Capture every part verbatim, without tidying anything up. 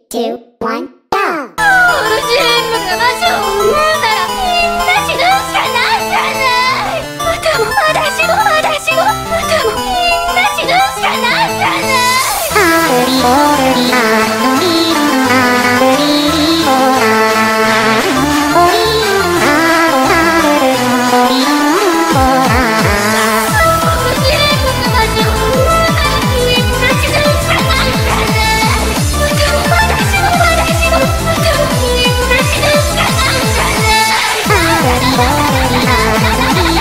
two, one, go! 苦しい僕がマジを思うならみんな死ぬしかないじゃない。またも私も私もまたもみんな死ぬしかないじゃない。 あーりおりあのりあーりおあおりあおあおりおあ苦しい僕がマジを思うならみんな死ぬしかないじゃない。またも私も私もまたもみんな死ぬしかないじゃない。 あーりおりあのり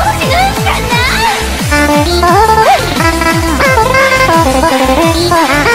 あ